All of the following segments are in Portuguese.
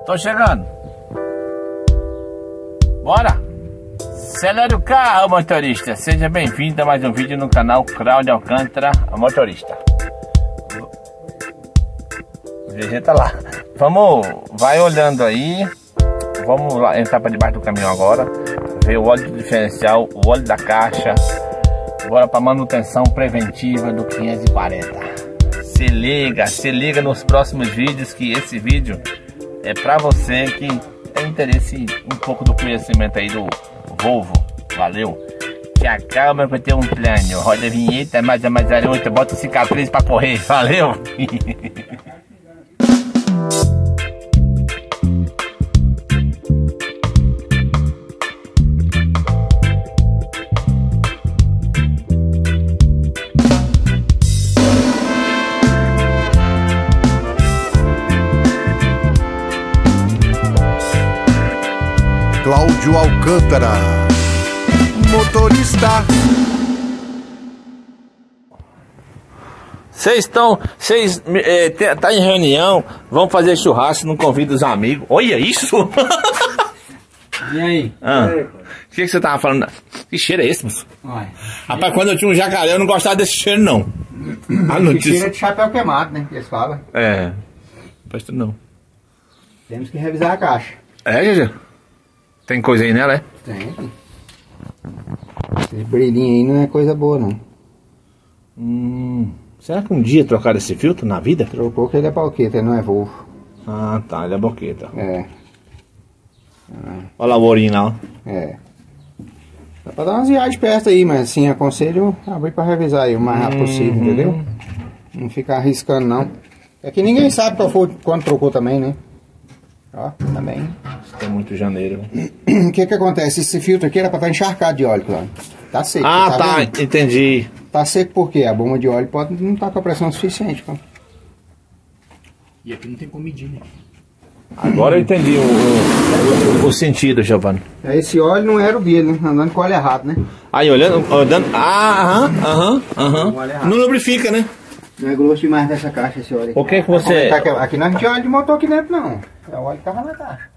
Tô chegando. Bora! Acelere o carro, motorista. Seja bem-vindo a mais um vídeo no canal Cláudio Alcântara, motorista. O GG tá lá. Vamos, vai olhando aí. Vamos lá, entrar para debaixo do caminhão agora. Ver o óleo do diferencial, o óleo da caixa. Bora para manutenção preventiva do 540. Se liga nos próximos vídeos, que esse vídeo é para você que tem interesse um pouco do conhecimento aí do Volvo. Valeu. Que acalma que eu tenho um plano. Roda a vinheta, mais a 8, bota cicatriz para correr. Valeu. Cláudio Alcântara, motorista. Vocês tá em reunião, vão fazer churrasco, não convida os amigos. Olha isso! E aí? O que você tava falando? Que cheiro é esse, moço? Rapaz, quando eu tinha um jacaré, eu não gostava desse cheiro, não. Cheiro de chapéu queimado, né? Que eles falam. É, presta não. Temos que revisar a caixa. É, GG? Tem coisa aí nela, é? Tem. Esse brilhinho aí não é coisa boa, não. Será que um dia trocaram esse filtro na vida? Trocou que ele é boqueta, ele não é Volvo. Ah, tá, ele é boqueta. É. Olha lá o ourinho lá, ó. É. Dá pra dar umas viagens perto aí, mas assim, aconselho abrir pra revisar aí o mais rápido possível, entendeu? Não ficar arriscando, não. É que ninguém sabe qual foi, quando trocou também, né? Ó, também. Tem muito janeiro. O que acontece? Esse filtro aqui era pra estar encharcado de óleo, claro. Tá seco. Ah, tá, entendi. Tá seco porque a bomba de óleo pode não estar com a pressão suficiente, pô. E aqui não tem como medir, né? Agora eu entendi o sentido, Giovanni. Esse óleo não era o dele, né? Andando com o óleo errado, né? Aí, olhando. Aham. Não lubrifica, né? Não é grosso demais dessa caixa esse óleo aqui. O que você... Aqui não tinha óleo de motor aqui dentro, não. É o óleo que tava na caixa.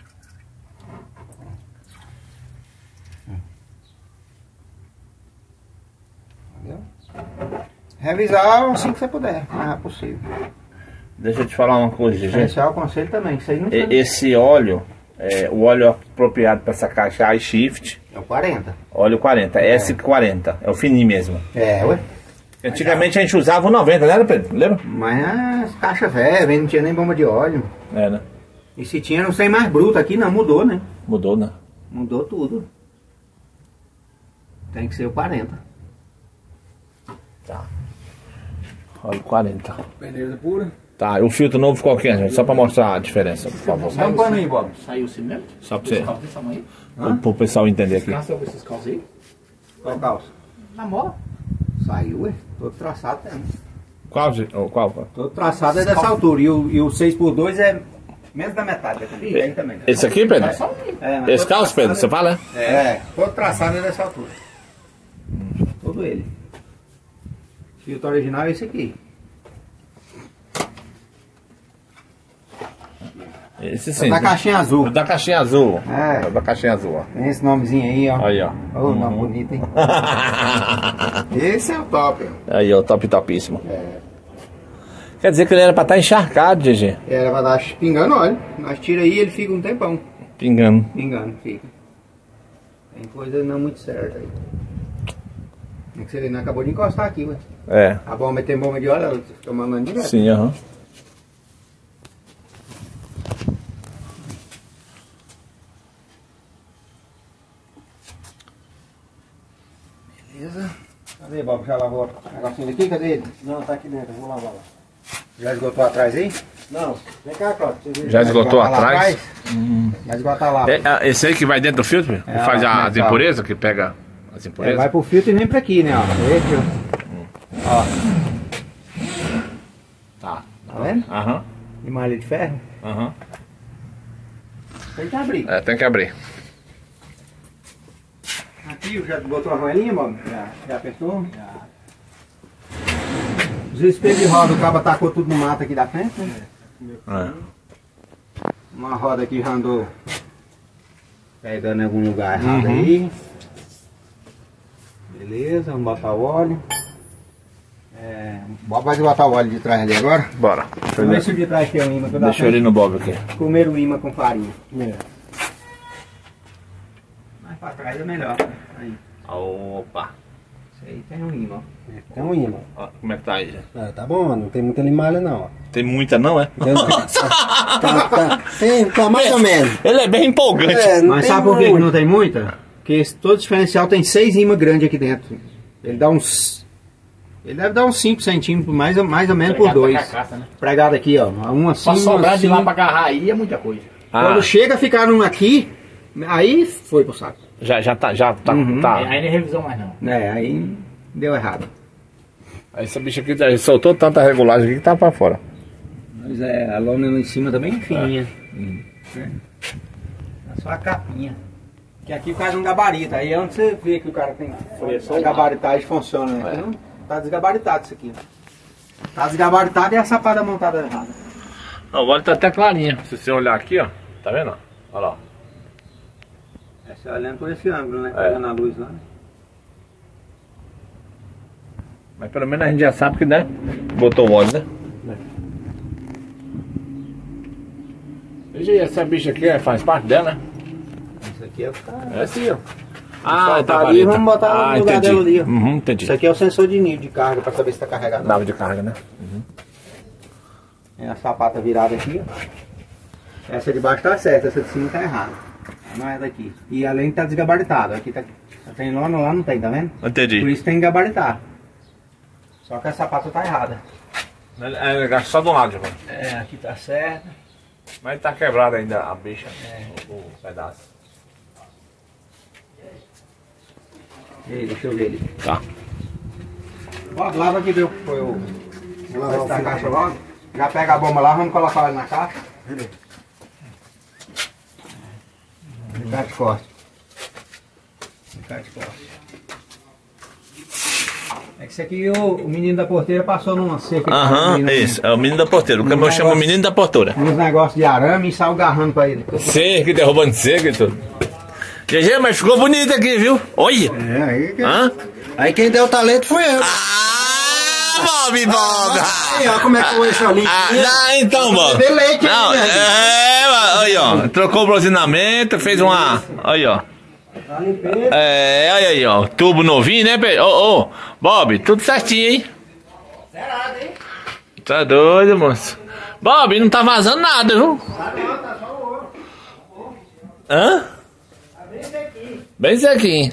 Entendeu? Revisar assim que você puder, o mais rápido possível. Deixa eu te falar uma coisa, gente. Esse é o conselho também, que isso aí não tem. Esse óleo, o óleo apropriado para essa caixa iShift. É o 40. Óleo 40, S40, é o fininho mesmo. É, ué. Antigamente a gente usava o 90, né, Pedro? Lembra? Mas as caixas velhas, não tinha nem bomba de óleo. É, né? E se tinha, não sei mais bruto aqui, não, mudou, né? Mudou, né? Mudou tudo. Tem que ser o 40. Tá. Óleo 40. Beleza pura. Tá, o filtro novo qual que é, gente? Só pra mostrar a diferença, por favor. Dá um pano aí, Bob. Saiu o cimento? Só pra você. Calça desse tamanho? Pro pessoal entender aqui. Calça esses calças aí? Qual calça? Na mola. Saiu, ué. Todo traçado tem. Qual? Todo traçado é dessa altura. E o 6x2 é menos da metade. Tem também. Esse aqui, Pedro? É, Esse calço, Pedro, você fala? todo traçado é dessa altura. Todo ele. O filtro original é esse aqui. Esse sim. Da caixinha azul. Da caixinha azul. É. Da caixinha azul, ó. Tem esse nomezinho aí, ó. Aí, ó. Ô, nome bonito, hein? Esse é o top. Aí, ó, topíssimo. Quer dizer que ele era pra estar encharcado, GG. Era pra dar pingando óleo. Nós tira aí e ele fica um tempão. Pingando. Pingando, fica. Tem coisa não muito certa aí. É que você não acabou de encostar aqui, ué. É. A bomba tem bomba de óleo, ela fica mandando direto. Sim, aham. Beleza. Cadê, Bob? Já lavou o negocinho daqui? Cadê ele? Não, tá aqui dentro, eu vou lavar lá. Já esgotou atrás aí? Não, vem cá, Cláudio. Já esgotou atrás? Já esgotar lá. Esse aí que vai dentro do filtro? Que faz as impurezas? Que pega as impurezas? Vai pro filtro e vem pra aqui, né? Ó. Ó. Tá. Tá vendo? Aham. De malha de ferro. Aham. Tem que abrir. Tem que abrir. Aqui já botou a roelinha, Bob? Já apertou? Já. Os espelhos de roda, o cabo tacou tudo no mato aqui da frente, né? Uma roda aqui já andou pegando em algum lugar errado aí. Beleza, vamos botar o óleo. Bob vai botar o óleo de trás ali agora. Bora. Vamos ver se o de trás tem um imã. Deixa eu ir no Bob aqui. Comer o imã com farinha. Mais pra trás é melhor. Aí. Opa. Isso aí tem um imã. Tem um imã. Ó, como é que tá aí? Tá bom, não tem muita limalha não, ó. Tem muita não, é? Tá mais ou menos. Ele é bem empolgante. Mas sabe por que não tem muita? Porque todo diferencial tem 6 imãs grandes aqui dentro. Ele dá uns... Ele deve dar uns 5 centímetros, mais ou menos por 2. Carcaça, né? Pregado aqui, ó. Um assim, Pra sobrar assim. de lá pra agarrar aí é muita coisa. Quando chega a ficar num aqui, aí foi pro saco. Já tá. Tá. Aí não é revisão mais não. Aí deu errado. Aí essa bicha aqui soltou tanta regulagem aqui que tá pra fora. Mas a lona lá em cima também é fininha. É só a capinha. Que aqui faz um gabarito. Aí é onde você vê que o cara tem a gabaritagem funciona, né? Aqui não tá desgabaritado isso aqui. Tá desgabaritado e a sapada montada errada. O óleo tá até clarinho. Se você olhar aqui, ó. Tá vendo? Olha lá. Você olhando por esse ângulo, né? Pegando a luz lá. Mas pelo menos a gente já sabe que, né? Botou o óleo, né? Veja aí, essa bicha aqui faz parte dela, né? Isso aqui é o cara. É assim, ó. Tá ali, vamos botar no lugar dela ali, ó. Entendi. Isso aqui é o sensor de nível de carga para saber se está carregado. Nave de carga, né? Tem a sapata virada aqui, ó. Essa de baixo tá certa, essa de cima tá errada. Não é daqui. E além tá desgabaritado. Aqui tá. Tem lona, lá não tem, tá vendo? Entendi. Por isso tem que gabaritar. Só que a sapata tá errada. É só de um lado, mano. Aqui tá certo. Mas tá quebrada ainda a bicha. O pedaço. E aí, deixa eu ver ali. Tá. Ó, lava aqui, viu? Foi o. Vou a caixa logo. Já pega a bomba lá, vamos colocar ela na caixa. Alicate corte. Alicate corte. É que isso aqui o menino da porteira passou numa seca. Isso. É o menino da porteira. O caminhão chama o menino da porteira. Uns negócios de arame e saiu garrando pra ele. Cerca, derrubando cerca e tudo. GG, mas ficou bonito aqui, viu? Olha! Aí quem deu o talento foi eu. Bob! Aí, ó, como é que foi esse ali? Então, Bob. Deu leite, Não, né? aí, ó. Trocou o brosinamento, fez uma. Aí, ó. Olha aí, ó. Tubo novinho, né? Bob, tudo certinho, hein? Zerado, hein? Tá doido, moço. Bob, não tá vazando nada, viu? Tá só o ouro. Hã? Tá bem sequinho. Bem sequinho.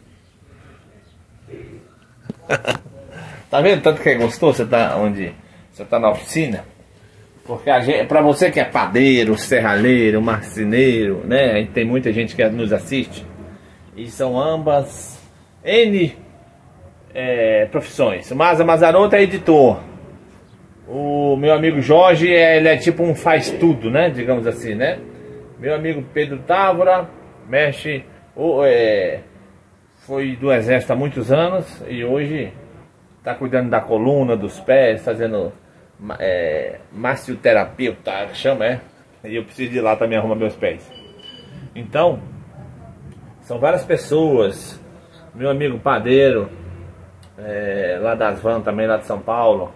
Tá vendo tanto que é gostoso? Você tá onde? Você tá na oficina? Porque a gente, pra você que é padeiro, serralheiro, marceneiro, né? Tem muita gente que nos assiste. E são ambas N profissões. O Maza Mazzaroto é editor. O meu amigo Jorge, ele é tipo um faz tudo, né? Digamos assim, né? Meu amigo Pedro Távora mexe, foi do exército há muitos anos e hoje tá cuidando da coluna, dos pés, fazendo massioterapia, tá, que chama, e eu preciso ir lá também arrumar meus pés. Então, são várias pessoas, meu amigo padeiro, lá das Van também, lá de São Paulo,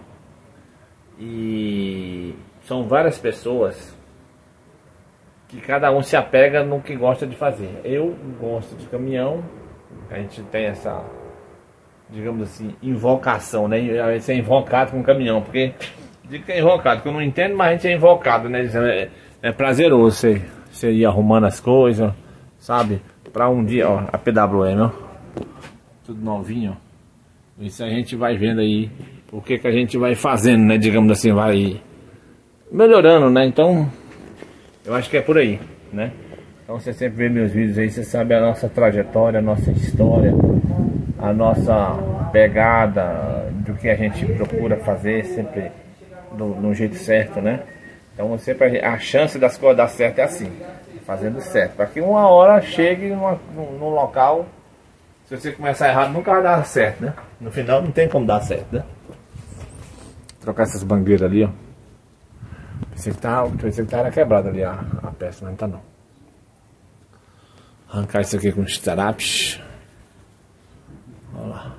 e são várias pessoas que cada um se apega no que gosta de fazer. Eu gosto de caminhão, a gente tem essa, digamos assim, invocação, né? A gente é invocado com caminhão, porque digo que é invocado, porque eu não entendo, mas a gente é invocado, né? É prazeroso você ir arrumando as coisas, sabe? Pra um dia, ó, a PWM, ó, tudo novinho, ó. Isso a gente vai vendo aí, o que a gente vai fazendo, né? Digamos assim, vai melhorando, né? Então, eu acho que é por aí, né? Então você sempre vê meus vídeos aí, você sabe a nossa trajetória, a nossa história, a nossa pegada, do que a gente procura fazer sempre no jeito certo, né? Então sempre a chance das coisas dar certo é assim, fazendo certo, para que uma hora chegue num local, se você começar errado nunca vai dar certo, né? No final não tem como dar certo, né? Trocar essas bangueiras ali, ó. Pensei que tá era quebrado ali a peça, mas não tá não. Arrancar isso aqui com os tarapes. Olha lá.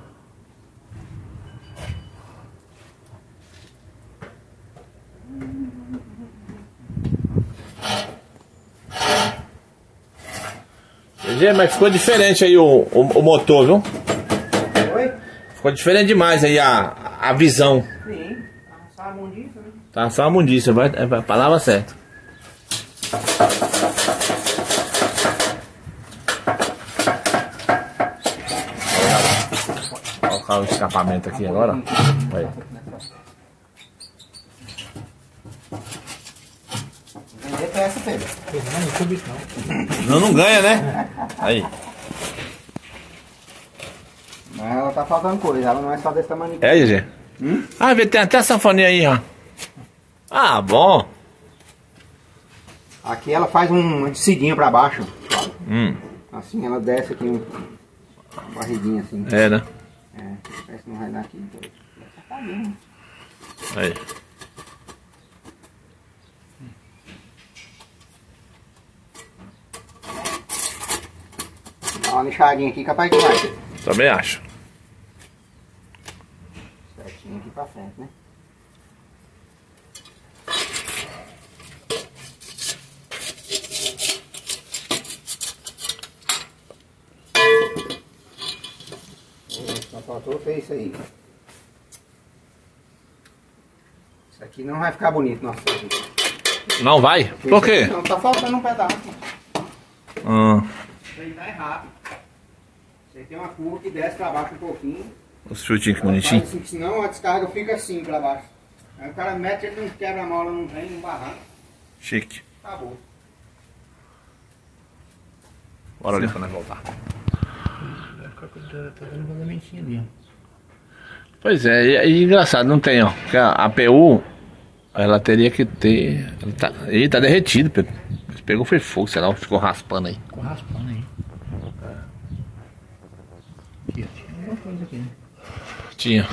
Gente, mas ficou diferente aí o motor, viu? Oi? Ficou diferente demais aí a visão. Sim, tá uma mundiça, né? Tá só uma mundiça, é a palavra certa. Vou colocar o escapamento aqui agora. Aí. Vender peça, Pedro. Não ganha, né? Aí. Mas ela tá faltando coisa, ela não é só desse tamanho. É, GG? Ah, vê, tem até a sanfoninha aí, ó. Ah, bom. Aqui ela faz uma descidinha pra baixo. Assim ela desce aqui uma barriguinha assim. É, né? É, parece que não vai dar aqui. Tá bem. Aí. Dá uma lixadinha aqui, capaz que vai. Também acho. Certinho aqui pra frente, né? Só faltou ver isso aí. Isso aqui não vai ficar bonito, nossa. Não vai? Por quê? Não, tá faltando um pedaço. Isso aí tá errado. Isso aí tem uma curva que desce pra baixo um pouquinho. Os chutinhos que bonitinho. Assim, senão a descarga fica assim pra baixo. Aí o cara mete, ele não quebra a mola, não vem, não barranca. Chique. Acabou. Bora ali pra nós voltar. Tá dando um vazamentinho ali, ó. Pois é, e engraçado, não tem, ó. Porque a PU, ela teria que ter. Ele tá derretido, Pedro. Pegou, foi fogo, sei lá, ficou raspando aí. Ficou raspando aí. Aqui, ó, tinha alguma coisa aqui, né? Tinha.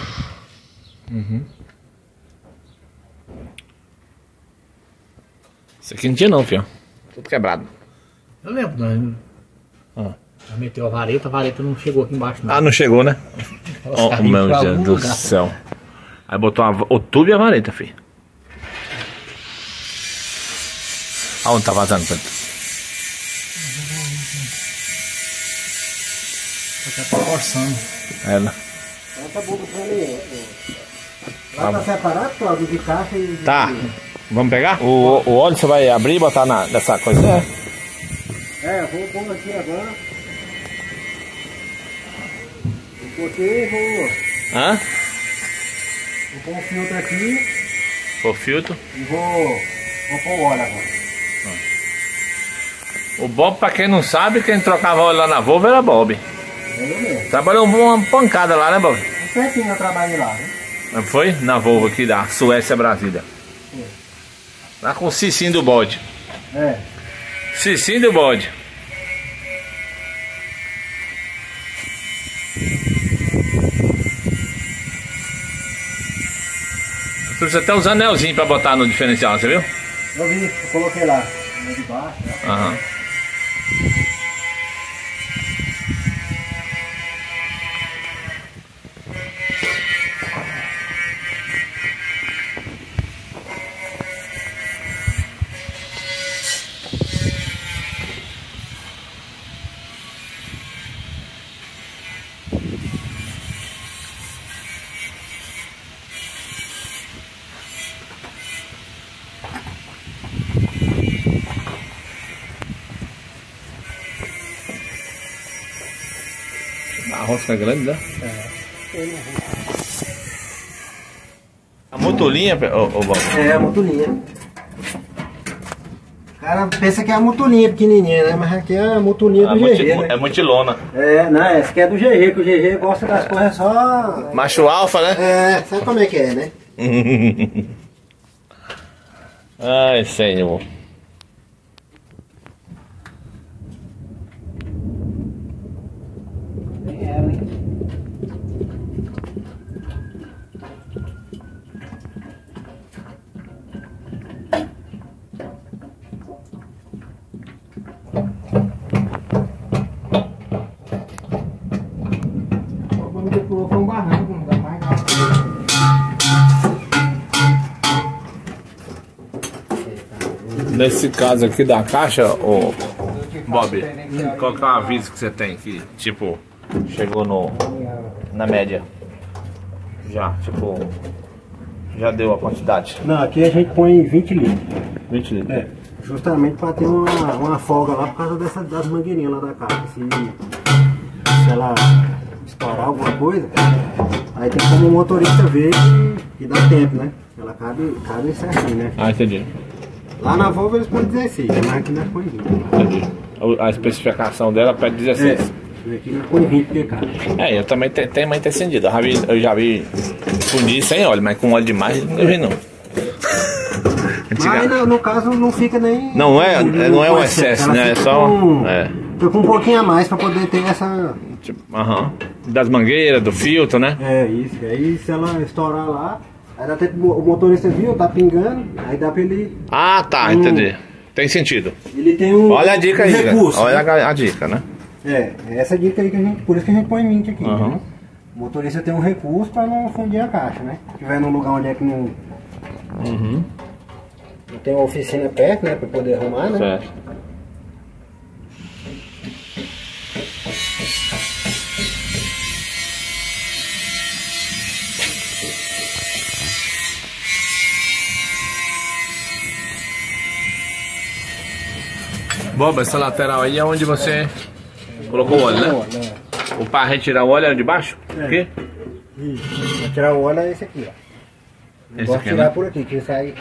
Isso aqui não tinha não, filho. Tudo quebrado. Eu lembro, né? Ela meteu a vareta não chegou aqui embaixo, não. Ah, não chegou, né? Ela Oh, saiu meu pra Deus algum do lugar. céu. Aí botou o tubo e a vareta, filho. Aonde tá vazando, Pedro? Tá forçando. É, né? Tá bom pra ali. Lá tá separado, Cláudio, de caixa e... Tá. Vamos pegar? O óleo você vai abrir e botar nessa coisa? É, vou pôr aqui agora. Botei e vou... Hã? Vou pôr um filtro aqui O filtro. e vou pôr o óleo agora. O Bob, pra quem não sabe, quem trocava óleo lá na Volvo era Bob. É eu mesmo. Trabalhou uma pancada lá, né, Bob? Um certinho eu trabalhei lá, né? Não foi? Na Volvo aqui da Suécia, Brasília. Lá com o Cicinho do bode. É. Cicinho do bode. Tu precisa até uns anelzinhos pra botar no diferencial, você viu? Eu vi, eu coloquei lá. No de baixo, né? Aham. A rosca grande, né? A motolinha, ô Bob. É, a mutulinha. O cara pensa que é a mutulinha pequenininha, né? Mas aqui é a mutulinha do GG, né? É mutilona. É, não, essa aqui é do GG, que o GG gosta das coisas só... Macho alfa, né? É, sabe como é que é, né? Ai, senhor. Tem ela, hein? Nesse caso aqui da caixa, ô Bob, qual que é o aviso que você tem que, tipo, chegou na média? Já, tipo, já deu a quantidade? Não, aqui a gente põe 20 litros. 20 litros. É, justamente para ter uma folga lá por causa das mangueirinhas lá da caixa. Se ela estourar alguma coisa, aí tem como o motorista ver e dá tempo, né? Ela cabe certinho, né? Ah, entendi. Lá na Volvo eles põem 16, mas aqui nós põe 20. Entendi. A especificação dela pede 16. Aqui nós põe 20 porque cara. Eu também tenho mais encendido. Eu já vi fundir sem óleo, mas com óleo demais não vi não. Mas no caso não fica nem... Não é um excesso, né? É só... Fica com um pouquinho a mais para poder ter essa... Tipo, das mangueiras, do filtro, né? É isso. Aí se ela estourar lá, aí dá tempo, o motorista viu, tá pingando, aí dá pra ele... Ah, tá, entendi. Tem sentido. Ele tem um... Olha a dica aí, recurso, olha né? a dica, né? É essa dica aí que a gente... Por isso que a gente põe 20 aqui. Né? O motorista tem um recurso para não fundir a caixa, né? Se tiver num lugar onde é que não... Não tem uma oficina perto, né? Para poder arrumar, né? Certo. Bob, essa lateral aí é onde você colocou o óleo, né? O para retirar o óleo era de baixo? Aqui? Isso. Pra tirar o óleo é esse aqui, ó. Esse Gosto aqui, de tirar né? por aqui, que sai...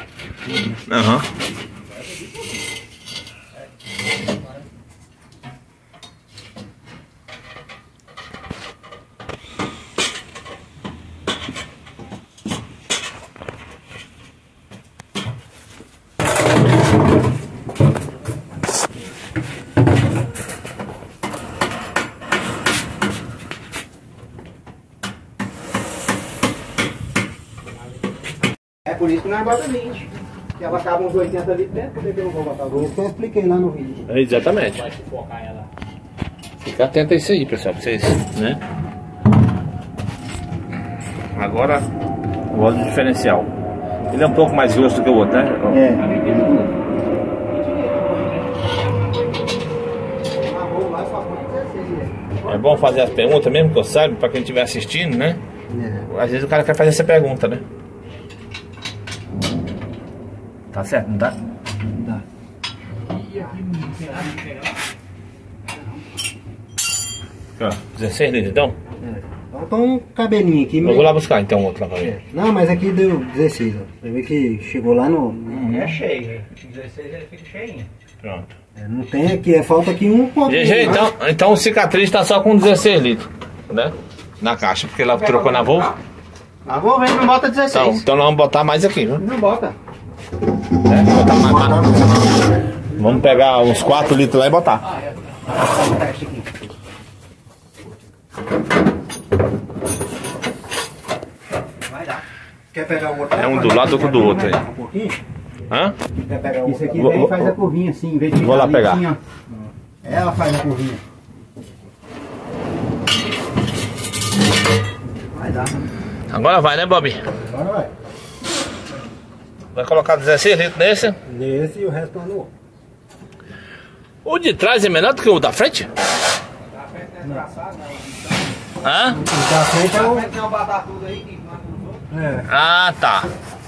É por isso que nós bota 20. Que ela acaba uns 80 litros dentro, por que eu não vou botar 20? Isso que eu expliquei lá no vídeo. Exatamente. Fica atento a isso aí, pessoal, pra vocês, né? Agora, o óleo diferencial. Ele é um pouco mais grosso do que o outro, né? É bom fazer as perguntas mesmo, que eu saiba, pra quem estiver assistindo, né? Às vezes o cara quer fazer essa pergunta, né? Tá certo, não dá? Não dá. Aqui, ó, 16 litros, então? Então tem um cabelinho aqui. Eu vou lá buscar então outro lá pra mim. Não, mas aqui deu 16, ó. Você vê que chegou lá no... É cheio, 16 ele fica cheinho. Pronto. Não tem aqui, falta aqui um pouquinho. GG, então o cicatriz tá só com 16 litros, né? Na caixa, porque lá trocou na Volvo. A Volvo não bota 16. Então nós vamos botar mais aqui, viu? Não bota. Botar mais. Vamos pegar uns 4 litros lá e botar. Vai dar. Quer pegar o outro? É um do lado, outro do outro aí. Um pouquinho? Hã? Quer pegar o outro? Isso aqui Vou- vem e vou- faz a curvinha assim, em vez de vou lá ficar pegar. assim, ó. Ela faz a curvinha. Vai dar. Agora vai, né, Bob? Agora vai. Vai colocar 16 litros nesse. Nesse e o resto no outro. O de trás é menor do que o da frente? Hã? O da frente é o... Não botar tudo aí que mata os outros. É. Ah, tá.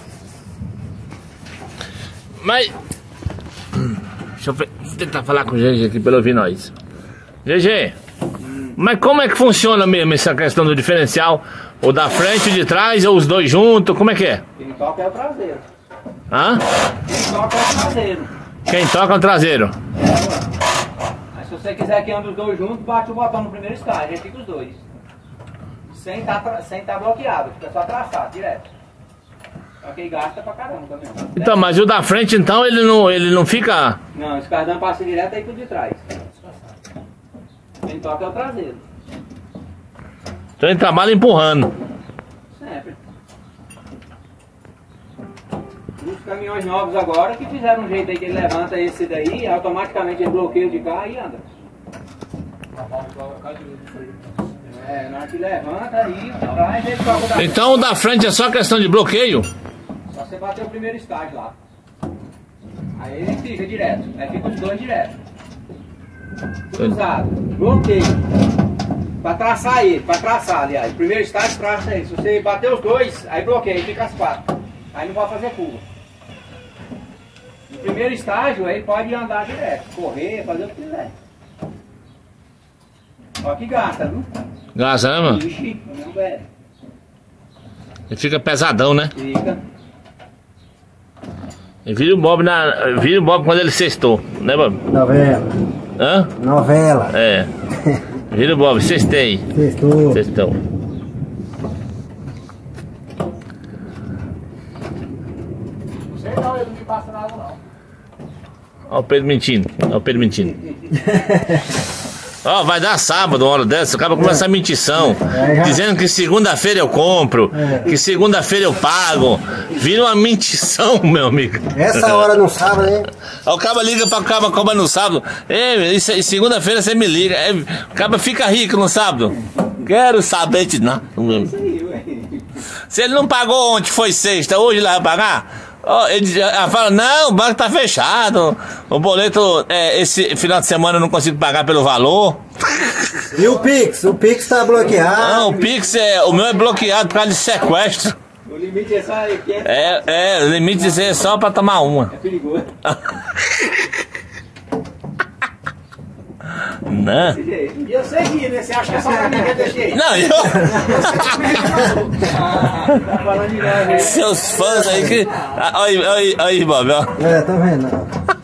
Mas... Deixa eu tentar falar com o GG aqui pra ele ouvir nós. GG, mas como é que funciona mesmo essa questão do diferencial? O da frente, o de trás, ou os dois juntos? Como é que é? Quem toca é o traseiro. Hã? Quem toca é o traseiro. Quem toca é o traseiro. Mas se você quiser que ande os dois juntos, bate o botão no primeiro estágio, aí fica os dois. Sem tá bloqueado, fica só traçado, direto. Só que aí gasta pra caramba também. Então, mas o da frente, então, ele não fica... Não, esse cardan passa direto aí pro de trás. Quem toca é o traseiro. Então ele trabalha empurrando. Sempre. Os caminhões novos agora que fizeram um jeito aí que ele levanta esse daí, automaticamente ele bloqueia de carro e anda. É, na hora que levanta aí, traz, ele toca o da... Então o da frente é só questão de bloqueio? Só você bater o primeiro estágio lá. Aí ele fica direto. Aí fica os dois direto. Cruzado. Bloqueio. Pra traçar ele, aliás. Primeiro estágio, traça ele. Se você bater os dois, aí bloqueia, aí fica as quatro. Aí não vai fazer curva. No primeiro estágio, aí pode andar direto, correr, fazer o que quiser. Só que gasta, viu? Gasta, né, mano? Ixi, não é. Ele fica pesadão, né? Fica. E vira o Bob quando ele sextou, né, Bob? Novela. Hã? Novela. É. Vira o Bob, sextei. Sextou. Sextou. Não sei não, ele não me passa nada não. Olha o Pedro mentindo. Ó, vai dar sábado, uma hora dessa, acaba com essa mentição. Dizendo que segunda-feira eu compro, que segunda-feira eu pago. Vira uma mentição, meu amigo. Essa hora no sábado, hein? O caba liga pra caba cobra no sábado. Ei, segunda-feira você me liga. O caba fica rico no sábado. Quero saber de nada. Se ele não pagou ontem, foi sexta, hoje ele vai pagar? Ele fala, não, o banco tá fechado. O boleto, esse final de semana eu não consigo pagar pelo valor. E o Pix? O Pix tá bloqueado. Não, o Pix o meu é bloqueado por causa de sequestro. O limite é só aqui. O limite é só pra tomar uma. É perigoso. Não. E eu sei que, né? Você acha que é só pra mim que é desse jeito? Não, Tá falando de nós, hein? seus fãs aí que. Aí, Bob, ó. Tá vendo?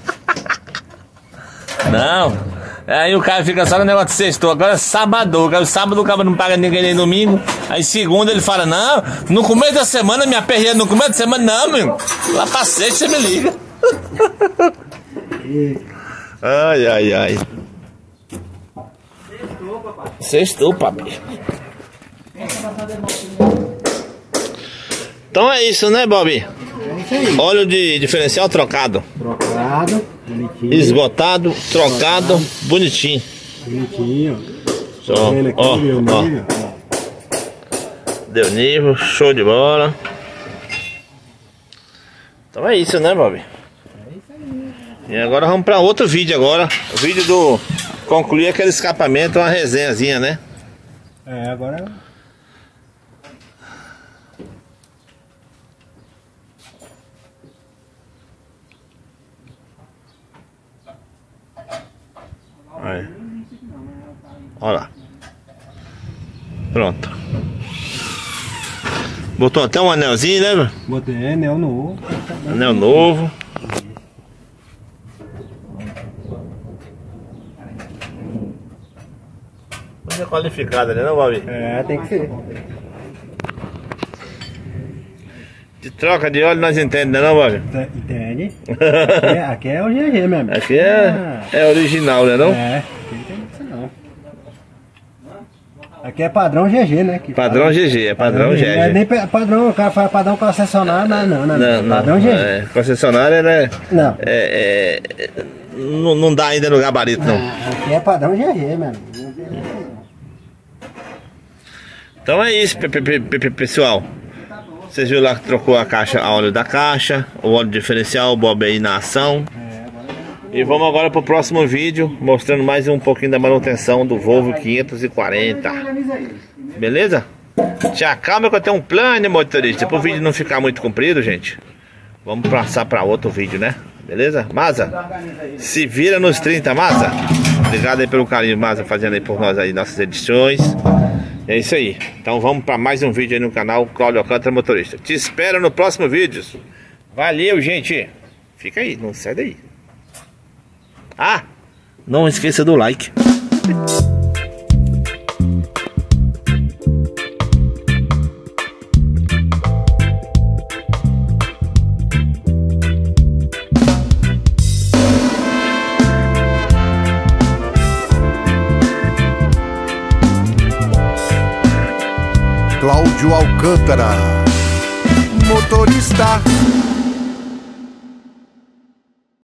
Não. Aí o cara fica só no negócio de sexto. Agora é sábado. Sábado o cara não paga ninguém nem domingo. Aí segunda ele fala, não, no começo da semana me aperreia. No começo da semana não, meu. Lá pra sexta você me liga. Ai. Sextou, papai. Então é isso, né, Bob? Óleo de diferencial trocado. Trocado, bonitinho. Esgotado, trocado, bonitinho. Bonitinho. Só, ó. Deu nível, show de bola. Então é isso, né, Bob? E agora vamos para outro vídeo agora. O vídeo do concluir aquele escapamento, uma resenhazinha, né? Agora... Aí. Olha lá. Pronto. Botou até um anelzinho, né? Botei anel novo. Anel novo. Mas é qualificada, né, não, Bob? Tem que ser. De troca de óleo nós entendemos, né, não, Bob? Entende? Aqui é o GG mesmo. Aqui é original, né, não? Aqui não tem isso não. Aqui é padrão GG, né? Padrão GG, é padrão GG. É nem padrão, o cara faz padrão concessionário, não. Padrão GG. Concessionário, né? Não. Não dá ainda no gabarito, não. Aqui é padrão GG, mesmo. Então é isso, pessoal. Vocês viram lá que trocou a caixa, a óleo da caixa, o óleo diferencial, o Bob aí na ação. E vamos agora pro próximo vídeo, mostrando mais um pouquinho da manutenção do Volvo 540. Beleza? Te acalma que eu tenho um plano, motorista. Para o vídeo não ficar muito comprido, gente, vamos passar para outro vídeo, né? Beleza? Maza, se vira nos 30, Maza. Obrigado aí pelo carinho, Maza, fazendo aí por nós aí nossas edições. É isso aí. Então vamos para mais um vídeo aí no canal Cláudio Alcântara Motorista. Te espero no próximo vídeo. Valeu, gente. Fica aí, não sai daí. Ah, não esqueça do like. Cláudio Alcântara, motorista.